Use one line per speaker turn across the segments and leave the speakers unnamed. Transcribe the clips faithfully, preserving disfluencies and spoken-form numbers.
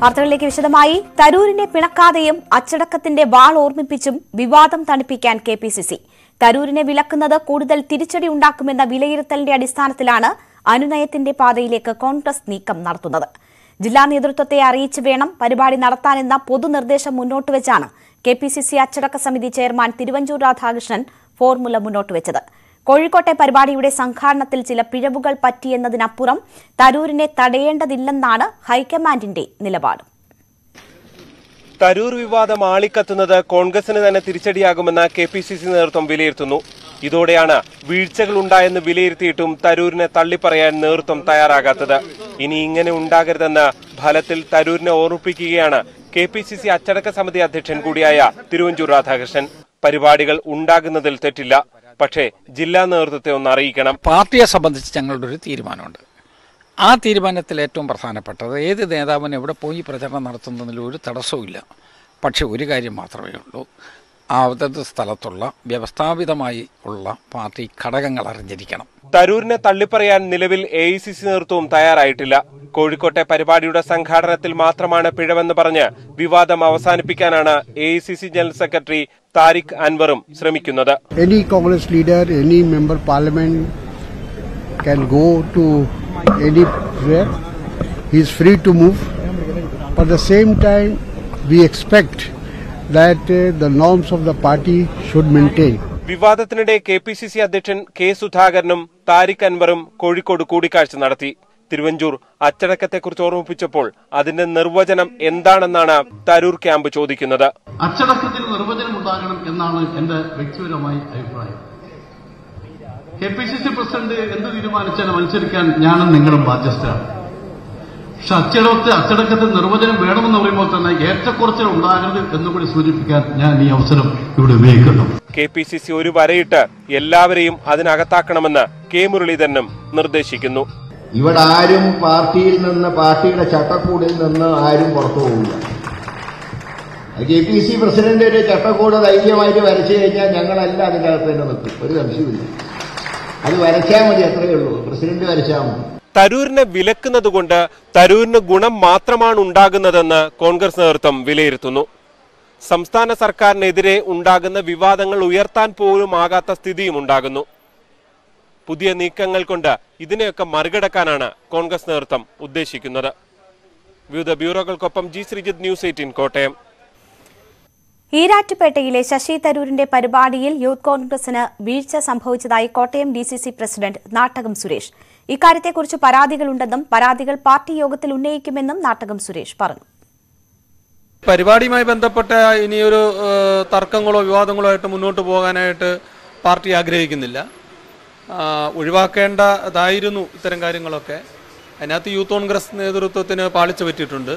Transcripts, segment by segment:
വാർത്തകളിലേക്ക് വിശദമായി. തരൂരിനെ പിണക്കാതെയും അച്ചടക്കത്തിന്റെ വാൾ ഓർമ്മിപ്പിച്ചും വിവാദം തണുപ്പിക്കാൻ കെ പി സി സി. തരൂരിനെ വിലക്കുന്നത് കൂടുതൽ തിരിച്ചടി ഉണ്ടാക്കുമെന്ന വിലയിരുത്തലിന്റെ അടിസ്ഥാനത്തിലാണ് അനുനയത്തിന്റെ പാതയിലേക്ക് കോൺഗ്രസ് നീക്കം നടത്തുന്നത്. ജില്ലാ നേതൃത്വത്തെ അറിയിച്ച് വേണം പരിപാടി നടത്താനെന്ന പൊതുനിർദ്ദേശം മുന്നോട്ടുവച്ചാണ് കെ പി സി സി അച്ചടക്ക സമിതി ചെയർമാൻ തിരുവഞ്ചൂർ രാധാകൃഷ്ണൻ ഫോർമുല മുന്നോട്ടുവച്ചത്. കോഴിക്കോട്ടെ പരിപാടിയുടെ സംഘാടനത്തിൽ ചില പിഴവുകൾ പറ്റിയെന്നതിനപ്പുറം തരൂരിനെ തടയേണ്ടതില്ലെന്നാണ് ഹൈക്കമാൻഡിന്റെ നിലപാട്.
തരൂർ വിവാദം ആളിക്കത്തുന്നത് കോൺഗ്രസിന് തന്നെ തിരിച്ചടിയാകുമെന്ന് കെ പി സി സി നേതൃത്വം വിലയിരുത്തുന്നു. ഇതോടെയാണ് വീഴ്ചകളുണ്ടായെന്ന് വിലയിരുത്തിയിട്ടും തരൂരിനെ തള്ളിപ്പറയാൻ നേതൃത്വം തയ്യാറാകാത്തത്. ഇനി ഇങ്ങനെ ഉണ്ടാകരുതെന്ന് ഫലത്തിൽ തരൂരിനെ ഓർമ്മിപ്പിക്കുകയാണ് കെ പി സി സി അച്ചടക്ക സമിതി അധ്യക്ഷൻ കൂടിയായ തിരുവഞ്ചൂർ രാധാകൃഷ്ണൻ. പരിപാടികൾ ഉണ്ടാകുന്നതിൽ തെറ്റില്ല, പക്ഷേ ജില്ലാ നേതൃത്വത്തെ ഒന്ന് അറിയിക്കണം.
പാർട്ടിയെ സംബന്ധിച്ച് ഞങ്ങളുടെ ഒരു തീരുമാനമുണ്ട്. ആ തീരുമാനത്തിൽ ഏറ്റവും പ്രധാനപ്പെട്ടത് ഏത് നേതാവിന് എവിടെ പോയി പ്രചരണം നടത്തുന്നതിൽ ഒരു തടസ്സവുമില്ല. പക്ഷെ ഒരു കാര്യം മാത്രമേ ഉള്ളൂ, ആ അതത് സ്ഥലത്തുള്ള വ്യവസ്ഥാപിതമായി ഉള്ള പാർട്ടി ഘടകങ്ങൾ അറിഞ്ഞിരിക്കണം.
തരൂരിനെ തള്ളിപ്പറയാൻ നിലവിൽ എ ഐ സി സി നേതൃത്വവും തയ്യാറായിട്ടില്ല. കോഴിക്കോട്ടെ പരിപാടിയുടെ സംഘാടനത്തിൽ മാത്രമാണ് പിഴവെന്ന് പറഞ്ഞ് വിവാദം അവസാനിപ്പിക്കാനാണ് A I C C general secretary Tariq അൻവറും ശ്രമിക്കുന്നത്.
Any Congress leader, any member parliament can go to anywhere. He is free to move. But at the same time, we expect that uh, the norms of the party should maintain.
വിവാദത്തിനിടെ K P C C അധ്യക്ഷൻ K സുധാകരനും താരിഖ് അൻവറും കോഴിക്കോട് കൂടിക്കാഴ്ച നടത്തി. തിരുവഞ്ചൂർ അച്ചടക്കത്തെക്കുറിച്ച് ഓർമ്മിപ്പിച്ചപ്പോൾ അതിന്റെ നിർവചനം എന്താണെന്നാണ് Tharoor camp ചോദിക്കുന്നത്.
അച്ചടക്കത്തിന് നിർവചനം ഉണ്ടാകണം എന്നാണ് എന്റെ വ്യക്തിപരമായ അഭിപ്രായം. K P C C president എന്ത് തീരുമാനിച്ചാലും അനുസരിക്കാൻ ഞാനും നിങ്ങളും ബാധ്യസ്ഥരാണ്. പക്ഷെ അച്ചടക്കത്തെ അച്ചടക്കത്തിന് നിർവചനം വേണമെന്ന് പറയുമ്പോൾ തന്നെ ഏറ്റക്കുറച്ചിൽ ഉണ്ടാകരുത് എന്നുകൂടി സൂചിപ്പിക്കാൻ ഞാൻ ഈ അവസരം ഇവിടെ ഉപയോഗിക്കുന്നു.
കെ പി സി സി ഒരു വരയിട്ട് എല്ലാവരെയും അതിനകത്താക്കണമെന്ന് കെ മുരളീധരനും നിർദ്ദേശിക്കുന്നു.
ഇവിടെ ആരും പാർട്ടിയിൽ നിന്ന് പാർട്ടിയുടെ ചട്ടക്കൂടിൽ നിന്ന് ആരും പുറത്തു പോകില്ല. കെ പി സി പ്രസിഡന്റ് ഒരു ചട്ടക്കൂട് ധൈര്യമായിട്ട് വരച്ചു കഴിഞ്ഞാൽ ഞങ്ങളെല്ലാം അതിൻ്റെ അകത്ത് തന്നെ നിൽക്കും, ഒരു സംശയമില്ല. അത് വരച്ചാൽ മതി, അത്രയേ ഉള്ളൂ. പ്രസിഡന്റ് വരച്ചാൽ മതി.
തരൂരിനെ വിലക്കുന്നതുകൊണ്ട് തരൂരിന് ഗുണം മാത്രമാണ് ഉണ്ടാകുന്നതെന്ന് കോൺഗ്രസ് നേതൃത്വം വിലയിരുത്തുന്നു. സംസ്ഥാന സർക്കാരിനെതിരെ ഉണ്ടാകുന്ന വിവാദങ്ങൾ ഉയർത്താൻ പോലും ആകാത്ത സ്ഥിതിയും ഉണ്ടാകുന്നു. പുതിയ നീക്കങ്ങൾ കൊണ്ട് ഇതിനെയൊക്കെ മറികടക്കാനാണ് കോൺഗ്രസ് നേതൃത്വം ഉദ്ദേശിക്കുന്നത്. വിവിധ ബ്യൂറോകൾക്കൊപ്പം G Sreejith, News Eighteen, Kottayam.
ഈരാറ്റുപേട്ടയിലെ ശശി തരൂരിന്റെ പരിപാടിയിൽ യൂത്ത് കോൺഗ്രസിന് വീഴ്ച സംഭവിച്ചതായി Kottayam D C C president Nattakam Suresh. ഇക്കാര്യത്തെക്കുറിച്ച് പരാതികളുണ്ടെന്നും പരാതികൾ പാർട്ടി യോഗത്തിൽ ഉന്നയിക്കുമെന്നും നാട്ടകം സുരേഷ് പറഞ്ഞു.
പരിപാടിയുമായി ബന്ധപ്പെട്ട ഇനിയൊരു തർക്കങ്ങളോ വിവാദങ്ങളോ ആയിട്ട് മുന്നോട്ട് പോകാനായിട്ട് പാർട്ടി ആഗ്രഹിക്കുന്നില്ല. ഒഴിവാക്കേണ്ടതായിരുന്നു ഇത്തരം കാര്യങ്ങളൊക്കെ. അതിനകത്ത് യൂത്ത് കോൺഗ്രസ് നേതൃത്വത്തിന് പാളിച്ച പറ്റിയിട്ടുണ്ട്.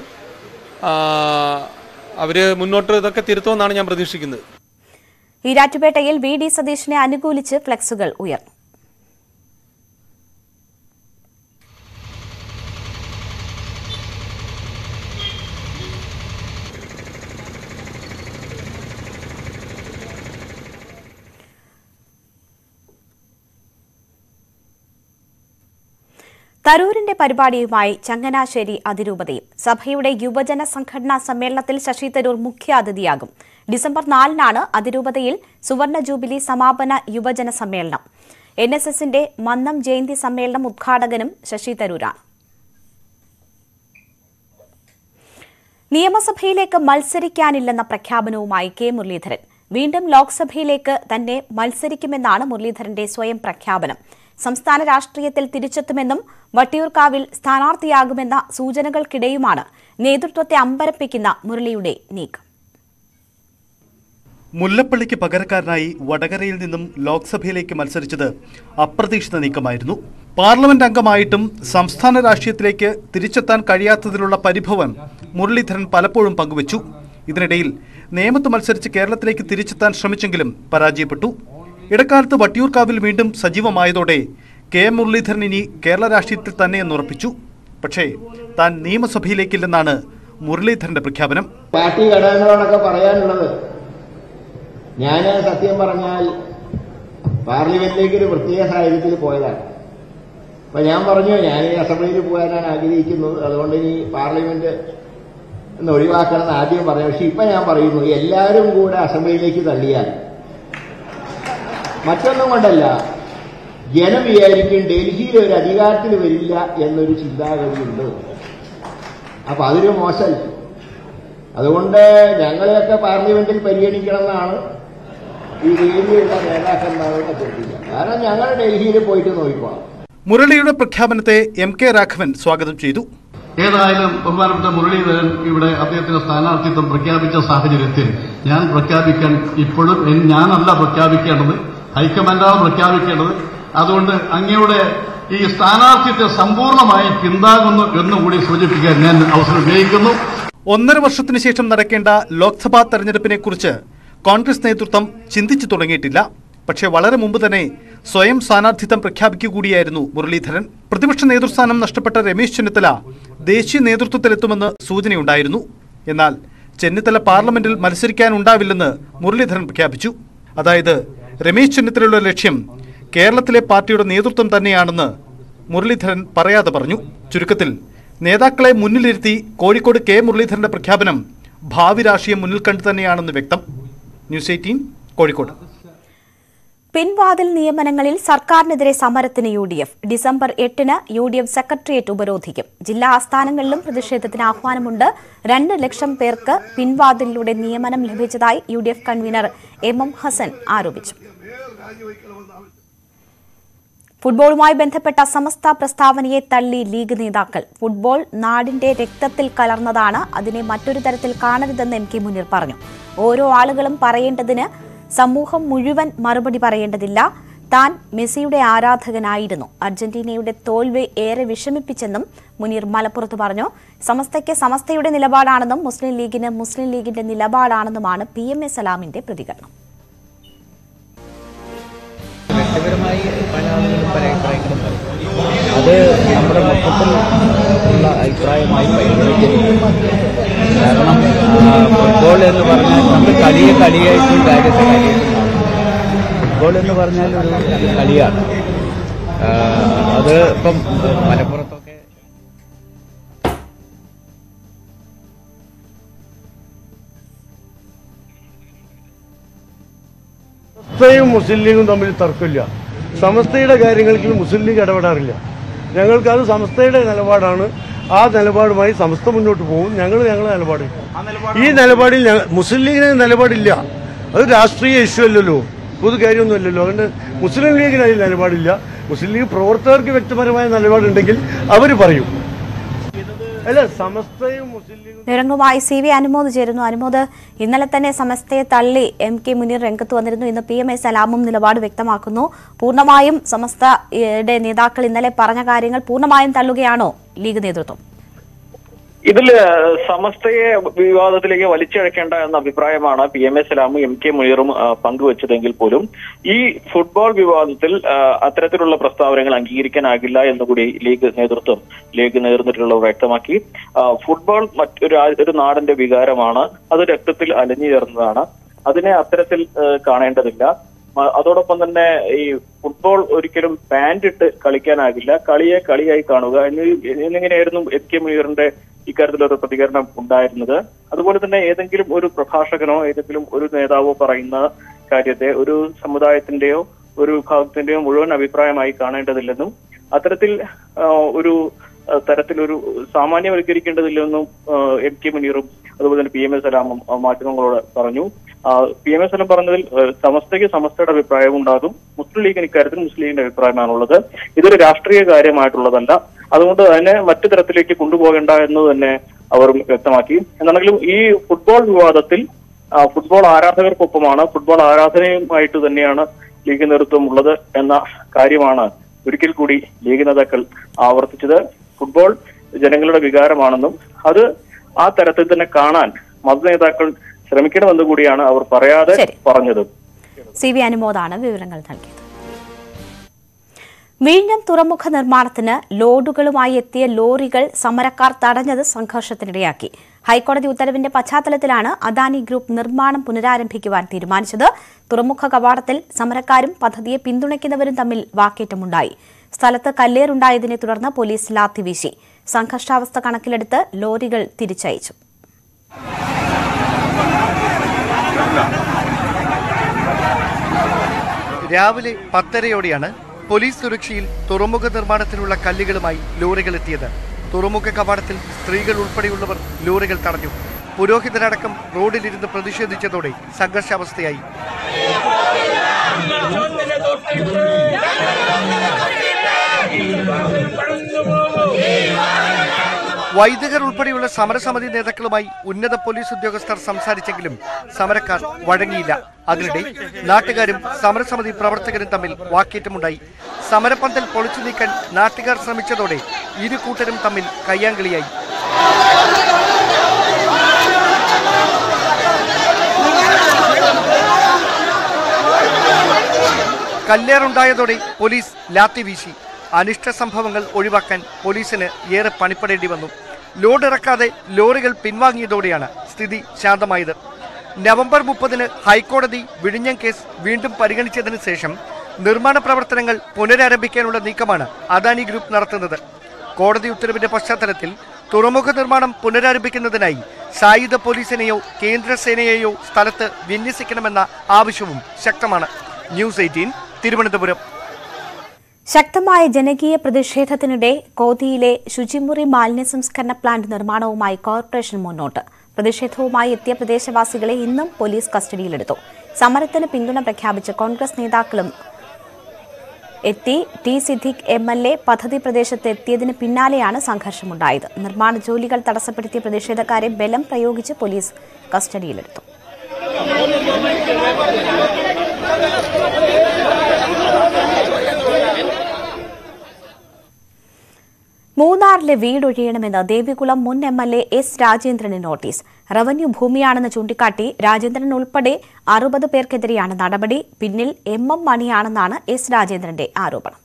അവര് മുന്നോട്ട് ഇതൊക്കെ തിരുത്തുമെന്നാണ് ഞാൻ പ്രതീക്ഷിക്കുന്നത്.
ഈരാറ്റുപേട്ടയിൽ വി ഡി സതീഷിനെ അനുകൂലിച്ച് ഫ്ലെക്സുകൾ ഉയർന്നു. തരൂരിന്റെ പരിപാടിയുമായി ചങ്ങനാശ്ശേരി അതിരൂപതയും. സഭയുടെ യുവജന സംഘടനാ സമ്മേളനത്തിൽ ശശി തരൂർ മുഖ്യാതിഥിയാകും. ഡിസംബർ നാലിനാണ് അതിരൂപതയിൽ സുവർണ ജൂബിലി സമാപന യുവജന സമ്മേളനം. എൻ എസ് എസിന്റെ മന്നം ജയന്തി സമ്മേളനം ഉദ്ഘാടകനും ശശി തരൂരാണ്. നിയമസഭയിലേക്ക് മത്സരിക്കാനില്ലെന്ന പ്രഖ്യാപനവുമായി കെ മുരളീധരൻ. വീണ്ടും ലോക്സഭയിലേക്ക് തന്നെ മത്സരിക്കുമെന്നാണ് മുരളീധരന്റെ സ്വയം പ്രഖ്യാപനം. സംസ്ഥാന രാഷ്ട്രീയത്തിൽ തിരിച്ചെത്തുമെന്നും വട്ടിയൂർക്കാവിൽ സ്ഥാനാർത്ഥിയാകുമെന്ന സൂചനകൾക്കിടെയുമാണ് നേതൃത്വത്തെ അമ്പരപ്പിക്കുന്ന മുരളിയുടെ നീക്കം.
മുല്ലപ്പള്ളിക്ക് പകരക്കാരനായി വടകരയിൽ നിന്നും ലോക്സഭയിലേക്ക് മത്സരിച്ചത് അപ്രതീക്ഷിത നീക്കമായിരുന്നു. പാർലമെന്റ് അംഗമായിട്ടും സംസ്ഥാന രാഷ്ട്രീയത്തിലേക്ക് തിരിച്ചെത്താൻ കഴിയാത്തതിലുള്ള പരിഭവം മുരളീധരൻ പലപ്പോഴും പങ്കുവച്ചു. ഇതിനിടയിൽ നേമത്ത് മത്സരിച്ച് കേരളത്തിലേക്ക് തിരിച്ചെത്താൻ ശ്രമിച്ചെങ്കിലും പരാജയപ്പെട്ടു. ഇടക്കാലത്ത് വട്ടിയൂർക്കാവിൽ വീണ്ടും സജീവമായതോടെ കെ മുരളീധരൻ ഇനി കേരള രാഷ്ട്രീയത്തിൽ തന്നെയെന്നുറപ്പിച്ചു. പക്ഷേ താൻ നിയമസഭയിലേക്കില്ലെന്നാണ് മുരളീധരന്റെ പ്രഖ്യാപനം.
പാർട്ടി ഘടകങ്ങളോടൊക്കെ പറയാനുള്ളത്, ഞാൻ സത്യം പറഞ്ഞാൽ പാർലമെന്റിലേക്ക് ഒരു പ്രത്യേക സാഹചര്യത്തിൽ പോയതാണ്. അപ്പൊ ഞാൻ പറഞ്ഞു, ഞാൻ ഈ അസംബ്ലിയിൽ പോകാനാണ് ആഗ്രഹിക്കുന്നത്, അതുകൊണ്ട് ഇനി പാർലമെന്റ് എന്ന് ഒഴിവാക്കണമെന്ന് ആദ്യം പറഞ്ഞു. പക്ഷെ ഇപ്പൊ ഞാൻ പറയുന്നു, എല്ലാവരും കൂടെ അസംബ്ലിയിലേക്ക് തള്ളിയാൽ മറ്റൊന്നും കൊണ്ടല്ല, ജനം വിചാരിക്കും ഡൽഹിയിൽ ഒരു അധികാരത്തിൽ വരില്ല എന്നൊരു ചിന്താഗതിയുണ്ട്. അപ്പൊ അതൊരു മോശമല്ല. അതുകൊണ്ട് ഞങ്ങളെയൊക്കെ പാർലമെന്റിൽ പരിഗണിക്കണമെന്നാണ് ഈ ഡൽഹിയിലുള്ള നേതാക്കന്മാരുടെ അഭ്യർത്ഥിക്കുക. കാരണം ഞങ്ങൾ ഡൽഹിയിൽ പോയിട്ട് നോക്കിക്കോളാം.
മുരളിയുടെ പ്രഖ്യാപനത്തെ എം കെ രാഘവൻ സ്വാഗതം ചെയ്തു.
ഏതായാലും ബഹുമാനപ്പെട്ട മുരളീധരൻ ഇവിടെ അദ്ദേഹത്തിന്റെ സ്ഥാനാർത്ഥിത്വം പ്രഖ്യാപിച്ച സാഹചര്യത്തിൽ ഞാൻ പ്രഖ്യാപിക്കാൻ ഇപ്പോഴും ഞാനല്ല പ്രഖ്യാപിക്കേണ്ടത്, ഹൈക്കമാൻഡാണ് പ്രഖ്യാപിക്കേണ്ടത്. അതുകൊണ്ട് അങ്ങയുടെ ഈ സ്ഥാനാർത്ഥിത്വം സമ്പൂർണ്ണമായി പിന്താകുന്നു എന്നുകൂടി സൂചിപ്പിക്കാൻ ഞാൻ അവസരം ഉപയോഗിക്കുന്നു.
ഒന്നര വർഷത്തിനു ശേഷം നടക്കേണ്ട ലോക്സഭാ തെരഞ്ഞെടുപ്പിനെ കുറിച്ച് കോൺഗ്രസ് നേതൃത്വം ചിന്തിച്ചു തുടങ്ങിയിട്ടില്ല. പക്ഷേ വളരെ മുമ്പ് തന്നെ സ്വയം സ്ഥാനാർത്ഥിത്വം പ്രഖ്യാപിക്കുകയായിരുന്നു മുരളീധരൻ. പ്രതിപക്ഷ നേതൃസ്ഥാനം നഷ്ടപ്പെട്ട രമേശ് ചെന്നിത്തല ദേശീയ നേതൃത്വത്തിലെത്തുമെന്ന് സൂചനയുണ്ടായിരുന്നു. എന്നാൽ ചെന്നിത്തല പാർലമെന്റിൽ മത്സരിക്കാനുണ്ടാവില്ലെന്ന് മുരളീധരൻ പ്രഖ്യാപിച്ചു. അതായത് രമേശ് ചെന്നിത്തലയുടെ ലക്ഷ്യം കേരളത്തിലെ പാർട്ടിയുടെ നേതൃത്വം തന്നെയാണെന്ന് മുരളീധരൻ പറയാതെ പറഞ്ഞു. ചുരുക്കത്തിൽ നേതാക്കളെ മുന്നിലിരുത്തി കോഴിക്കോട് കെ മുരളീധരന്റെ പ്രഖ്യാപനം ഭാവി രാഷ്ട്രീയം മുന്നിൽ കണ്ടു തന്നെയാണെന്ന് വ്യക്തം. News Eighteen Kozhikode.
പിൻവാതിൽ നിയമനങ്ങളിൽ സർക്കാരിനെതിരെ സമരത്തിന് യു ഡി എഫ്. ഡിസംബർ എട്ടിന് യു ഡി എഫ് സെക്രട്ടേറിയറ്റ് ഉപരോധിക്കും. ജില്ലാ ആസ്ഥാനങ്ങളിലും പ്രതിഷേധത്തിന് ആഹ്വാനമുണ്ട്. രണ്ട് ലക്ഷം പേർക്ക് പിൻവാതിലിലൂടെ നിയമനം ലഭിച്ചതായി U D F convener M M Hassan ആരോപിച്ചു. ഫുട്ബോളുമായി ബന്ധപ്പെട്ട സമസ്ത പ്രസ്താവനയെ തള്ളി ലീഗ് നേതാക്കൾ. ഫുട്ബോൾ നാടിന്റെ രക്തത്തിൽ കലർന്നതാണ്, അതിനെ മറ്റൊരു തരത്തിൽ കാണരുതെന്ന് എം കെ മുനീർ പറഞ്ഞു. ഓരോ ആളുകളും പറയേണ്ടതിന് സമൂഹം മുഴുവൻ മറുപടി പറയേണ്ടതില്ല. താൻ മെസ്സിയുടെ ആരാധകനായിരുന്നു. അർജന്റീനയുടെ തോൽവി ഏറെ വിഷമിപ്പിച്ചെന്നും മുനീർ മലപ്പുറത്ത് പറഞ്ഞു. സമസ്തയ്ക്ക് സമസ്തയുടെ നിലപാടാണെന്നും മുസ്ലിം ലീഗിന് മുസ്ലിം ലീഗിന്റെ നിലപാടാണെന്നുമാണ് പി എം എ സലാമിന്റെ പ്രതികരണം.
വ്യക്തിപരമായി പല ആളുകളും പല അഭിപ്രായങ്ങളും പറയും. അത് നമ്മുടെ മൊത്തത്തിൽ ഉള്ള അഭിപ്രായമായി പരിഗണിക്കുന്നു. കാരണം ഫുട്ബോൾ എന്ന് പറഞ്ഞാൽ നമ്മൾ കളിയെ കളിയായിട്ടും കാര്യത്തെ കാര്യമായിട്ടും ഫുട്ബോൾ എന്ന് പറഞ്ഞാൽ ഒരു കളിയാണ്. അത് ഇപ്പം മലപ്പുറത്തൊക്കെ
സമസ്തയും മുസ്ലിം ലീഗും തമ്മിൽ തർക്കമില്ല. സമസ്തയുടെ കാര്യങ്ങളിൽ മുസ്ലിം ലീഗ് ഇടപെടാറില്ല. ഞങ്ങൾക്ക് അത് സമസ്തയുടെ നിലപാടാണ്. ആ നിലപാടുമായി സമസ്ത മുന്നോട്ട് പോകും. ഞങ്ങൾ ഞങ്ങളുടെ നിലപാട് ഈ നിലപാടിൽ മുസ്ലിം ലീഗിന് നിലപാടില്ല. അത് രാഷ്ട്രീയ ഇഷ്യൂ അല്ലല്ലോ, പൊതു കാര്യമൊന്നുമല്ലല്ലോ. അതുകൊണ്ട് മുസ്ലിം ലീഗിന് അതിൽ നിലപാടില്ല. മുസ്ലിം ലീഗ് പ്രവർത്തകർക്ക് വ്യക്തിപരമായ നിലപാടുണ്ടെങ്കിൽ അവർ പറയും. അല്ല, സമസ്തയും മുസ്ലിം ലീഗും.
വിവരങ്ങളുമായി സി വി അനുമോദ് ചേരുന്നു. അനുമോദ്, ഇന്നലെ തന്നെ സമസ്തയെ തള്ളി എം കെ മുനീർ രംഗത്ത് വന്നിരുന്നു. ഇന്ന് പി എം എ സലാമും നിലപാട് വ്യക്തമാക്കുന്നു. പൂർണ്ണമായും സമസ്തയുടെ നേതാക്കൾ ഇന്നലെ പറഞ്ഞ കാര്യങ്ങൾ പൂർണ്ണമായും തള്ളുകയാണോ ലീഗ് നേതൃത്വം?
ഇതിൽ സമസ്തയെ വിവാദത്തിലേക്ക് വലിച്ചിഴക്കേണ്ട എന്ന അഭിപ്രായമാണ് പി എം എ സലാമും എം കെ മുനീറും പങ്കുവച്ചതെങ്കിൽ പോലും ഈ ഫുട്ബോൾ വിവാദത്തിൽ അത്തരത്തിലുള്ള പ്രസ്താവനകൾ അംഗീകരിക്കാനാകില്ല എന്നുകൂടി ലീഗ് നേതൃത്വം ലീഗ് നേതൃത്വത്തിലുള്ളവർ വ്യക്തമാക്കി. ഫുട്ബോൾ മറ്റൊരു ഒരു നാടിന്റെ വികാരമാണ്, അത് രക്തത്തിൽ അലിഞ്ഞു ചേർന്നതാണ്. അതിനെ അത്തരത്തിൽ കാണേണ്ടതില്ല. അതോടൊപ്പം തന്നെ ഈ ഫുട്ബോൾ ഒരിക്കലും പാന്റ് ഇട്ട് കളിക്കാനാകില്ല, കളിയെ കളിയായി കാണുക എന്നിങ്ങനെയായിരുന്നു എം കെ മുനീറിന്റെ ഇക്കാര്യത്തിലൊരു പ്രതികരണം ഉണ്ടായിരുന്നത്. അതുപോലെ തന്നെ ഏതെങ്കിലും ഒരു പ്രഭാഷകനോ ഏതെങ്കിലും ഒരു നേതാവോ പറയുന്ന കാര്യത്തെ ഒരു സമുദായത്തിന്റെയോ ഒരു വിഭാഗത്തിന്റെയോ മുഴുവൻ അഭിപ്രായമായി കാണേണ്ടതില്ലെന്നും അത്തരത്തിൽ ഒരു തരത്തിലൊരു സാമാന്യവൽക്കരിക്കേണ്ടതില്ലെന്നും എം കെ മുനീറും അതുപോലെ തന്നെ പി എം എ സലാമും മാധ്യമങ്ങളോട് പറഞ്ഞു. പി എം എ സലാം പറഞ്ഞതിൽ സമസ്തയ്ക്ക് സമസ്തയുടെ അഭിപ്രായം ഉണ്ടാകും, മുസ്ലിം ലീഗിന് ഇക്കാര്യത്തിൽ മുസ്ലിം ലീഗിന്റെ അഭിപ്രായമാണുള്ളത്. ഇതൊരു രാഷ്ട്രീയ കാര്യമായിട്ടുള്ളതല്ല, അതുകൊണ്ട് അതിനെ മറ്റു തരത്തിലേക്ക് കൊണ്ടുപോകേണ്ട എന്ന് തന്നെ അവർ വ്യക്തമാക്കി. എന്നാണെങ്കിലും ഈ ഫുട്ബോൾ വിവാദത്തിൽ ഫുട്ബോൾ ആരാധകർക്കൊപ്പമാണ്, ഫുട്ബോൾ ആരാധനയുമായിട്ട് തന്നെയാണ് ലീഗ് നേതൃത്വം ഉള്ളത് എന്ന കാര്യമാണ് ഒരിക്കൽ കൂടി ലീഗ് നേതാക്കൾ ആവർത്തിച്ചത്. ഫുട്ബോൾ ജനങ്ങളുടെ വികാരമാണെന്നും അത് ആ തരത്തിൽ തന്നെ കാണാൻ മത നേതാക്കൾ ശ്രമിക്കണമെന്ന് കൂടിയാണ് അവർ പറയാതെ പറഞ്ഞത്.
സി വി അനുമോദാണ് വിവരങ്ങൾ നൽകിയത്. വിഴിഞ്ഞം തുറമുഖ നിർമ്മാണത്തിന് ലോഡുകളുമായി എത്തിയ ലോറികൾ സമരക്കാർ തടഞ്ഞത് സംഘർഷത്തിനിടയാക്കി. ഹൈക്കോടതി ഉത്തരവിന്റെ പശ്ചാത്തലത്തിലാണ് അദാനി ഗ്രൂപ്പ് നിർമ്മാണം പുനരാരംഭിക്കുവാൻ തീരുമാനിച്ചത്. തുറമുഖ കവാടത്തിൽ സമരക്കാരും പദ്ധതിയെ പിന്തുണയ്ക്കുന്നവരും തമ്മിൽ വാക്കേറ്റമുണ്ടായി. സ്ഥലത്ത് കല്ലേറുണ്ടായതിനെ തുടർന്ന് പോലീസ് ലാത്തി വീശി. സംഘർഷാവസ്ഥ കണക്കിലെടുത്ത് ലോറികൾ തിരിച്ചയച്ചു.
രാവിലെ പത്തരയോടെയാണ് പോലീസ് സുരക്ഷയിൽ തുറമുഖ നിർമ്മാണത്തിനുള്ള കല്ലുകളുമായി ലോറികൾ എത്തിയത്. തുറമുഖ കവാടത്തിൽ സ്ത്രീകൾ ഉൾപ്പെടെയുള്ളവർ ലോറികൾ തടഞ്ഞു. പുരോഹിതരടക്കം റോഡിലിരുന്ന് പ്രതിഷേധിച്ചതോടെ സംഘർഷാവസ്ഥയായി. വൈദികർ ഉൾപ്പെടെയുള്ള സമരസമിതി നേതാക്കളുമായി ഉന്നത പോലീസ് ഉദ്യോഗസ്ഥർ സംസാരിച്ചെങ്കിലും സമരക്കാർ വഴങ്ങിയില്ല. അതിനിടെ നാട്ടുകാരും സമരസമിതി പ്രവർത്തകരും തമ്മിൽ വാക്കേറ്റമുണ്ടായി. സമരപന്തൽ പൊളിച്ചു നീക്കാൻ നാട്ടുകാർ ശ്രമിച്ചതോടെ ഇരു കൂട്ടരും തമ്മിൽ കയ്യാങ്കളിയായി. കല്ലേറുണ്ടായതോടെ പോലീസ് ലാത്തി വീശി. അനിഷ്ട സംഭവങ്ങൾ ഒഴിവാക്കാൻ പോലീസിന് ഏറെ പണിപ്പെടേണ്ടി വന്നു. ലോഡ് ഇറക്കാതെ ലോറികൾ പിൻവാങ്ങിയതോടെയാണ് സ്ഥിതി ശാന്തമായത്. നവംബർ മുപ്പതിന് ഹൈക്കോടതി വിഴിഞ്ഞം കേസ് വീണ്ടും പരിഗണിച്ചതിന് ശേഷം നിർമ്മാണ പ്രവർത്തനങ്ങൾ പുനരാരംഭിക്കാനുള്ള നീക്കമാണ് അദാനി ഗ്രൂപ്പ് നടത്തുന്നത്. കോടതി ഉത്തരവിന്റെ പശ്ചാത്തലത്തിൽ തുറമുഖ നിർമ്മാണം പുനരാരംഭിക്കുന്നതിനായി സായുധ പോലീസിനെയോ കേന്ദ്രസേനയെയോ സ്ഥലത്ത് വിന്യസിക്കണമെന്ന ആവശ്യവും ശക്തമാണ്. News Eighteen Thiruvananthapuram.
ശക്തമായ ജനകീയ പ്രതിഷേധത്തിനിടെ കോതിയിലെ ശുചിമുറി മാലിന്യ സംസ്കരണ പ്ലാന്റ് നിർമ്മാണവുമായി കോർപ്പറേഷൻ മുന്നോട്ട്. പ്രതിഷേധവുമായി എത്തിയ പ്രദേശവാസികളെ ഇന്നും പോലീസ് കസ്റ്റഡിയിലെടുത്തു. സമരത്തിന് പിന്തുണ പ്രഖ്യാപിച്ച് കോൺഗ്രസ് നേതാക്കളും എത്തി. T Siddique M L A പദ്ധതി പ്രദേശത്ത് എത്തിയതിന് പിന്നാലെയാണ് സംഘർഷമുണ്ടായത്. നിർമ്മാണ ജോലികൾ തടസ്സപ്പെടുത്തിയ പ്രതിഷേധക്കാരെ ബലം പ്രയോഗിച്ച് പോലീസ് കസ്റ്റഡിയിലെടുത്തു. മൂന്നാറിലെ വീടൊഴിയണമെന്ന് ദേവികുളം മുൻ എം എൽ എ എസ് രാജേന്ദ്രന് നോട്ടീസ്. റവന്യൂ ഭൂമിയാണെന്ന് ചൂണ്ടിക്കാട്ടി രാജേന്ദ്രൻ ഉൾപ്പെടെ അറുപത് പേർക്കെതിരെയാണ് നടപടി. പിന്നിൽ എം എം മണിയാണെന്നാണ് എസ് രാജേന്ദ്രന്റെ ആരോപണം.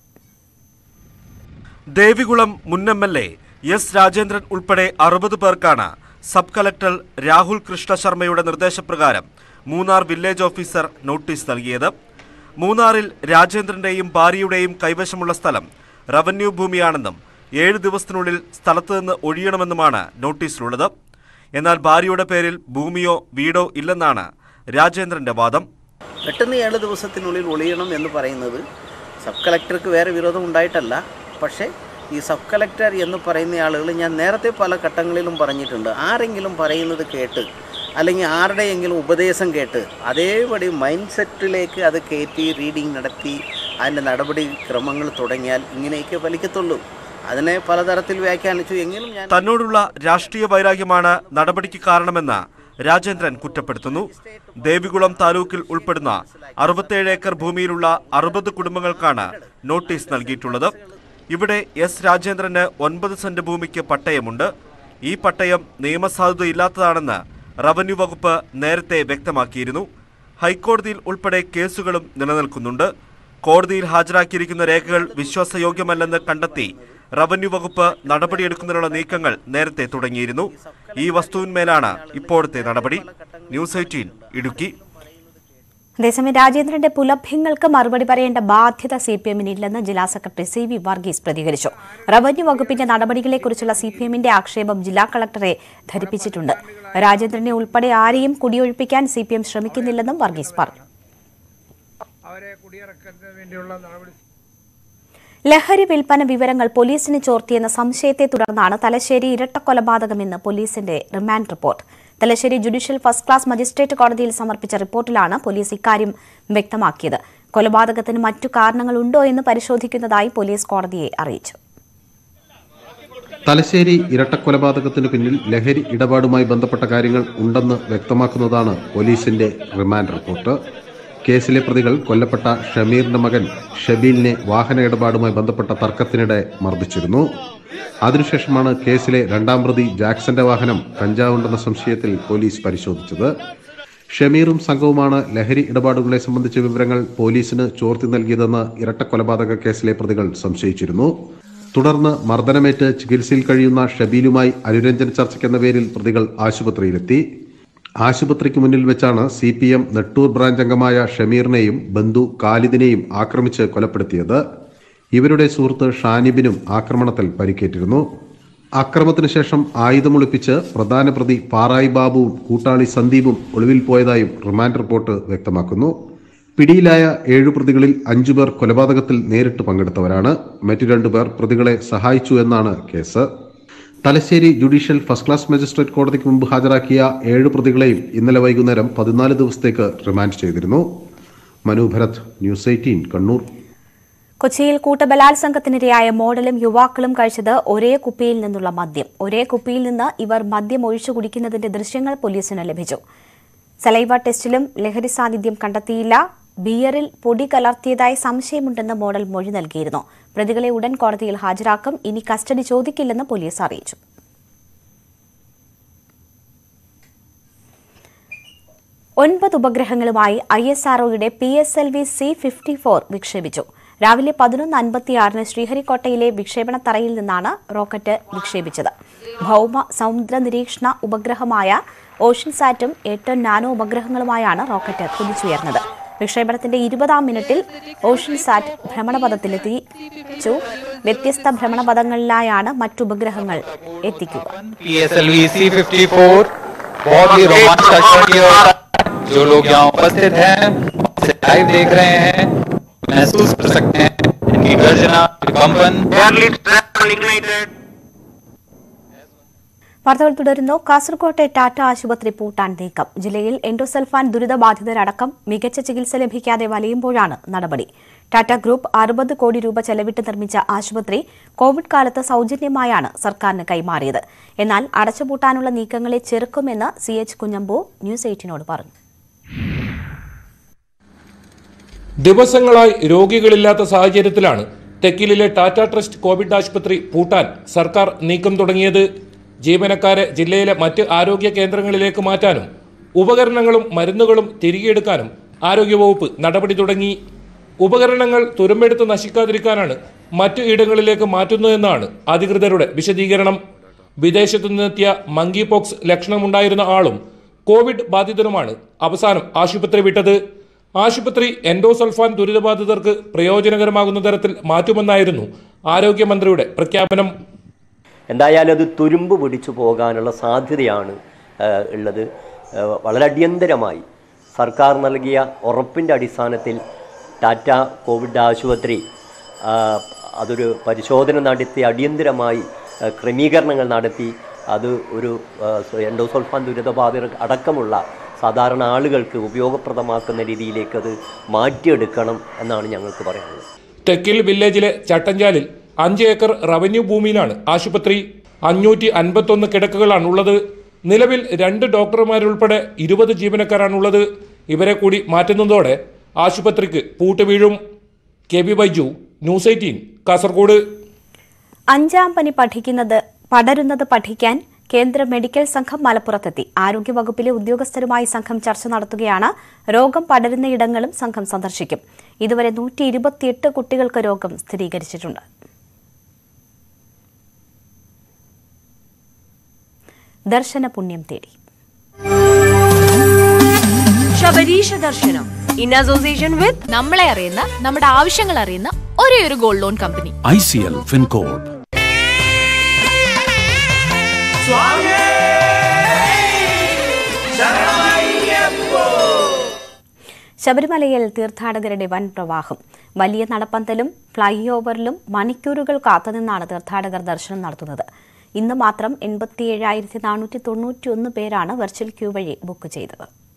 ദേവികുളം മുൻ M L A S Rajendran ഉൾപ്പെടെ അറുപത് പേർക്കാണ് സബ് കളക്ടർ രാഹുൽ കൃഷ്ണ ശർമ്മയുടെ നിർദ്ദേശപ്രകാരം മൂന്നാർ വില്ലേജ് ഓഫീസർ നോട്ടീസ് നൽകിയത്. മൂന്നാറിൽ രാജേന്ദ്രന്റെയും ഭാര്യയുടെയും കൈവശമുള്ള സ്ഥലം റവന്യൂ ഭൂമിയാണെന്നും ഏഴ് ദിവസത്തിനുള്ളിൽ സ്ഥലത്ത് നിന്ന് ഒഴിയണമെന്നുമാണ് നോട്ടീസിലുള്ളത്. എന്നാൽ ഭാര്യയുടെ പേരിൽ ഭൂമിയോ വീടോ ഇല്ലെന്നാണ് രാജേന്ദ്രന്റെ വാദം.
പെട്ടെന്ന് ഏഴ് ദിവസത്തിനുള്ളിൽ ഒഴിയണം എന്ന് പറയുന്നത് സബ് കളക്ടർക്ക് വേറെ വിരോധം ഉണ്ടായിട്ടല്ല. പക്ഷേ ഈ സബ് കളക്ടർ എന്ന് പറയുന്ന ആളുകൾ ഞാൻ നേരത്തെ പല ഘട്ടങ്ങളിലും പറഞ്ഞിട്ടുണ്ട്, ആരെങ്കിലും പറയുന്നത് കേട്ട് അല്ലെങ്കിൽ ആരുടെയെങ്കിലും ഉപദേശം കേട്ട് അതേപടി മൈൻഡ് സെറ്റിലേക്ക് അത് കയറ്റി റീഡിങ് നടത്തി അതിൻ്റെ നടപടി ക്രമങ്ങൾ തുടങ്ങിയാൽ ഇങ്ങനെയൊക്കെ ഫലിക്കത്തുള്ളൂ. അതിനെ പലതരത്തിൽ വ്യാഖ്യാനിച്ചു. എങ്കിലും ഞാൻ
തന്നോടുള്ള രാഷ്ട്രീയ വൈരാഗ്യമാണ് നടപടിക്ക് കാരണമെന്ന് രാജേന്ദ്രൻ കുറ്റപ്പെടുത്തുന്നു. ദേവികുളം താലൂക്കിൽ ഉൾപ്പെടുന്ന അറുപത്തേഴ് ഏക്കർ ഭൂമിയിലുള്ള അറുപത് കുടുംബങ്ങൾക്കാണ് നോട്ടീസ് നൽകിയിട്ടുള്ളത്. ഇവിടെ എസ് രാജേന്ദ്രന് ഒൻപത് സെന്റ് ഭൂമിക്ക് പട്ടയമുണ്ട്. ഈ പട്ടയം നിയമസാധുതയില്ലാത്തതാണെന്ന് റവന്യൂ വകുപ്പ് നേരത്തെ വ്യക്തമാക്കിയിരുന്നു. ഹൈക്കോടതിയിൽ ഉൾപ്പെടെ കേസുകളും നിലനിൽക്കുന്നുണ്ട്. കോടതിയിൽ ഹാജരാക്കിയിരിക്കുന്ന രേഖകൾ വിശ്വാസയോഗ്യമല്ലെന്ന് കണ്ടെത്തി റവന്യൂ വകുപ്പ് നടപടിയെടുക്കുന്നതിനുള്ള നീക്കങ്ങൾ നേരത്തെ തുടങ്ങിയിരുന്നു. ഈ വസ്തുവിന്മേലാണ് ഇപ്പോഴത്തെ നടപടി. News Eighteen Idukki.
അതേസമയം രാജേന്ദ്രന്റെ പുലഭ്യങ്ങൾക്ക് മറുപടി പറയേണ്ട ബാധ്യത സി പി എമ്മിനില്ലെന്ന് ജില്ലാ സെക്രട്ടറി സി വി വർഗീസ് പ്രതികരിച്ചു. റവന്യൂ വകുപ്പിന്റെ നടപടികളെക്കുറിച്ചുള്ള സി പി എമ്മിന്റെ ആക്ഷേപം ജില്ലാ കളക്ടറെ ധരിപ്പിച്ചിട്ടുണ്ട്. രാജേന്ദ്രനെ ഉൾപ്പെടെ ആരെയും കുടിയൊഴിപ്പിക്കാൻ സി പി എം ശ്രമിക്കുന്നില്ലെന്നും വർഗീസ് പറഞ്ഞു. ലഹരി വിൽപ്പന വിവരങ്ങൾ പോലീസിന് ചോർത്തിയെന്ന സംശയത്തെ തുടർന്നാണ് തലശ്ശേരി ഇരട്ടക്കൊലപാതകമെന്ന് പോലീസിന്റെ remand report. Thalassery judicial first class magistrate കോടതിയിൽ സമർപ്പിച്ച റിപ്പോർട്ടിലാണ് പോലീസ് ഇക്കാര്യം വ്യക്തമാക്കിയത്. കൊലപാതകത്തിന് മറ്റു കാരണങ്ങളുണ്ടോ എന്ന് പരിശോധിക്കുന്നതായി പോലീസ് കോടതിയെ അറിയിച്ചു.
തലശ്ശേരി ഇരട്ടക്കൊലപാതകത്തിന് പിന്നിൽ ലഹരി ഇടപാടുമായി ബന്ധപ്പെട്ട കാര്യങ്ങൾ ഉണ്ടെന്ന് വ്യക്തമാക്കുന്നതാണ് പോലീസിന്റെ റിമാൻഡ് റിപ്പോർട്ട്. കേസിലെ പ്രതികൾ കൊല്ലപ്പെട്ട ഷമീറിന്റെ മകൻ ഷബീലിനെ വാഹന ഇടപാടുമായി ബന്ധപ്പെട്ട തർക്കത്തിനിടെ മർദ്ദിച്ചിരുന്നു. അതിനുശേഷമാണ് കേസിലെ രണ്ടാം പ്രതി ജാക്സന്റെ വാഹനം കഞ്ചാവുണ്ടെന്ന സംശയത്തിൽ പോലീസ് പരിശോധിച്ചത്. ഷമീറും സംഘവുമാണ് ലഹരി ഇടപാടുകളെ സംബന്ധിച്ച വിവരങ്ങൾ പോലീസിന് ചോർത്തി നൽകിയതെന്ന് ഇരട്ടക്കൊലപാതക കേസിലെ പ്രതികൾ സംശയിച്ചിരുന്നു. തുടർന്ന് മർദ്ദനമേറ്റ് ചികിത്സയിൽ കഴിയുന്ന ഷബീലുമായി അനുരഞ്ജന ചർച്ചയ്ക്കെന്ന പേരിൽ പ്രതികൾ ആശുപത്രിയിലെത്തി. ആശുപത്രിക്ക് മുന്നിൽ വെച്ചാണ് C P M Nettur branch അംഗമായ ഷമീറിനെയും ബന്ധു ഖാലിദിനെയും ആക്രമിച്ച് കൊലപ്പെടുത്തിയത്. ഇവരുടെ സുഹൃത്ത് ഷാനിബിനും ആക്രമണത്തിൽ പരിക്കേറ്റിരുന്നു. അക്രമത്തിന് ശേഷം ആയുധമൊളിപ്പിച്ച് പ്രധാന പ്രതി പാറായി ബാബുവും കൂട്ടാളി സന്ദീപും ഒളിവിൽ പോയതായും റിമാൻഡ് റിപ്പോർട്ട് വ്യക്തമാക്കുന്നു. പിടിയിലായ ഏഴു പ്രതികളിൽ അഞ്ചുപേർ കൊലപാതകത്തിൽ നേരിട്ട് പങ്കെടുത്തവരാണ്. മറ്റു രണ്ടുപേർ പ്രതികളെ സഹായിച്ചു എന്നാണ് case. Thalassery judicial first class magistrate കോടതിക്ക് മുമ്പ് ഹാജരാക്കിയ ഏഴ് പ്രതികളെയും ഇന്നലെ വൈകുന്നേരം പതിനാല് ദിവസത്തേക്ക് റിമാൻഡ് ചെയ്തിരുന്നു. Manu Bharath, News Eighteen, Kannur.
കൊച്ചിയിൽ കൂട്ടബലാത്സംഗത്തിനിരയായ മോഡലും യുവാക്കളും കഴിച്ചത് ഒരേ കുപ്പിയിൽ നിന്നുള്ള മദ്യം. ഒരേ കുപ്പിയിൽ നിന്ന് ഇവർ മദ്യം ഒഴിച്ചു കുടിക്കുന്നതിന്റെ ദൃശ്യങ്ങൾ പോലീസിന് ലഭിച്ചു. സലൈവ ടെസ്റ്റിലും ലഹരി സാന്നിധ്യം കണ്ടെത്തിയില്ല. ബിയറിൽ പൊടി കലർത്തിയതായി സംശയമുണ്ടെന്ന് മോഡൽ മൊഴി നൽകിയിരുന്നു. പ്രതികളെ ഉടൻ കോടതിയിൽ ഹാജരാക്കും. ഇനി കസ്റ്റഡി ചോദിക്കില്ലെന്ന് പോലീസ് അറിയിച്ചു. ഒൻപത് ഉപഗ്രഹങ്ങളുമായി ഐ എസ് ആർഒയുടെ P S L V C fifty four വിക്ഷേപിച്ചു. രാവിലെ പതിനൊന്ന് അൻപത്തിയാറിന് ശ്രീഹരിക്കോട്ടയിലെ വിക്ഷേപണ തറയിൽ നിന്നാണ് റോക്കറ്റ് വിക്ഷേപിച്ചത്. ഭൌമ സമുദ്ര നിരീക്ഷണ ഉപഗ്രഹമായ ഓഷൻ സാറ്റും എട്ട് നാനോ ഉപഗ്രഹങ്ങളുമായാണ് റോക്കറ്റ് കുതിച്ചുയർന്നത്. വിക്ഷേപണത്തിന്റെ ഇരുപതാം മിനിറ്റിൽ ഓഷൻ സാറ്റ് ഭ്രമണപഥത്തിലെത്തിച്ചു. വ്യത്യസ്ത ഭ്രമണപഥങ്ങളിലായാണ് മറ്റു ഉപഗ്രഹങ്ങൾ എത്തിക്കുക.
महसूस कर सकते हैं इनकी गर्जना, कंपन।
വാർത്തകൾ തുടരുന്നു. കാസർകോട്ടെ ടാറ്റ ആശുപത്രി പൂട്ടാൻ നീക്കം. ജില്ലയിൽ എൻഡോസൾഫാൻ ദുരിതബാധിതരടക്കം മികച്ച ചികിത്സ ലഭിക്കാതെ വലയുമ്പോഴാണ് നടപടി. ടാറ്റ ഗ്രൂപ്പ് അറുപത് കോടി രൂപ ചെലവിട്ട് നിർമ്മിച്ച ആശുപത്രി കോവിഡ് കാലത്ത് സൌജന്യമായാണ് സർക്കാരിന് കൈമാറിയത്. എന്നാൽ അടച്ചുപൂട്ടാനുള്ള നീക്കങ്ങളെ ചെറുക്കുമെന്ന് സി എച്ച് കുഞ്ഞമ്പു ന്യൂസ് എയ്റ്റീനോട് പറഞ്ഞു.
ദിവസങ്ങളായി രോഗികളില്ലാത്ത സാഹചര്യത്തിലാണ് തെക്കിലിലെ ടാറ്റ ട്രസ്റ്റ് കോവിഡ് ആശുപത്രി പൂട്ടാൻ സർക്കാർ നീക്കം തുടങ്ങിയത്. ജീവനക്കാരെ ജില്ലയിലെ മറ്റ് ആരോഗ്യ കേന്ദ്രങ്ങളിലേക്ക് മാറ്റാനും ഉപകരണങ്ങളും മരുന്നുകളും തിരികെയെടുക്കാനും ആരോഗ്യവകുപ്പ് നടപടി തുടങ്ങി. ഉപകരണങ്ങൾ തുരുമ്പെടുത്ത് നശിക്കാതിരിക്കാനാണ് മറ്റു ഇടങ്ങളിലേക്ക് മാറ്റുന്നതെന്നാണ് അധികൃതരുടെ വിശദീകരണം. വിദേശത്തു നിന്നെത്തിയ മങ്കി പോക്സ് ലക്ഷണമുണ്ടായിരുന്ന ആളും കോവിഡ് ബാധിതരുമാണ് അവസാനം ആശുപത്രി വിട്ടത്. ആശുപത്രി എൻഡോസൾഫാൻ ദുരിതബാധിതർക്ക് പ്രയോജനകരമാകുന്ന തരത്തിൽ മാറ്റുമെന്നായിരുന്നു ആരോഗ്യമന്ത്രിയുടെ പ്രഖ്യാപനം.
എന്തായാലും അത് തുരുമ്പ് പിടിച്ചു പോകാനുള്ള സാധ്യതയാണ് ഉള്ളത്. വളരെ അടിയന്തരമായി സർക്കാർ നൽകിയ ഉറപ്പിൻ്റെ അടിസ്ഥാനത്തിൽ ടാറ്റ കോവിഡ് ആശുപത്രി അതൊരു പരിശോധന നടത്തി അടിയന്തരമായി ക്രമീകരണങ്ങൾ നടത്തി അത് ഒരു എൻഡോസൾഫാൻ ദുരിതബാധിതർ അടക്കമുള്ള സാധാരണ ആളുകൾക്ക് ഉപയോഗപ്രദമാക്കുന്ന രീതിയിലേക്ക് അത് മാറ്റിയെടുക്കണം എന്നാണ് ഞങ്ങൾക്ക് പറയാനുള്ളത്.
തെക്കിൽ വില്ലേജിലെ ചട്ടഞ്ചാലിൽ അഞ്ച് ഏക്കർ റവന്യൂ ഭൂമിയിലാണ് ആശുപത്രി. അഞ്ഞൂറ്റി അൻപത്തൊന്ന് കിടക്കകളാണുള്ളത്. നിലവിൽ രണ്ട് ഡോക്ടർമാരുൾപ്പെടെ ഇരുപത് ജീവനക്കാരാണുള്ളത്. ഇവരെ കൂടി മാറ്റുന്നതോടെ ആശുപത്രിക്ക് പൂട്ട് വീഴും. K B Baiju, News Eighteen, Kasaragod.
അഞ്ചാം പനി പഠിക്കുന്നത് പടരുന്നത് പഠിക്കാൻ കേന്ദ്ര മെഡിക്കൽ സംഘം മലപ്പുറത്തെത്തി. ആരോഗ്യവകുപ്പിലെ ഉദ്യോഗസ്ഥരുമായി സംഘം ചർച്ച നടത്തുകയാണ്. രോഗം പടരുന്നയിടങ്ങളും സംഘം സന്ദർശിക്കും. ഇതുവരെ നൂറ്റി ഇരുപത്തിയെട്ട് കുട്ടികൾക്ക് രോഗം സ്ഥിരീകരിച്ചിട്ടുണ്ട്. ദർശന പുണ്യം തേടി
ശബരീശ ദർശനം ഇൻ അസോസിയേഷൻ വിത്ത് നമ്മളെ അറിയുന്ന നമ്മുടെ ആവശ്യങ്ങൾ അറിയുന്ന ഒരേ ഒരു gold loan company
I C L Fincorp.
ശബരിമലയിൽ തീർത്ഥാടകരുടെ വൻ പ്രവാഹം. വലിയ നടപ്പന്തലും ഫ്ളൈ ഓവറിലും മണിക്കൂറുകൾ കാത്തുനിന്നാണ് തീർത്ഥാടകർ ദർശനം നടത്തുന്നത്. ഇന്ന് മാത്രം എൺപത്തി ഏഴായിരത്തി നാനൂറ്റി തൊണ്ണൂറ്റി ഒന്ന് പേരാണ് വെർച്വൽ ക്യൂ വഴി ബുക്ക് ചെയ്തത്.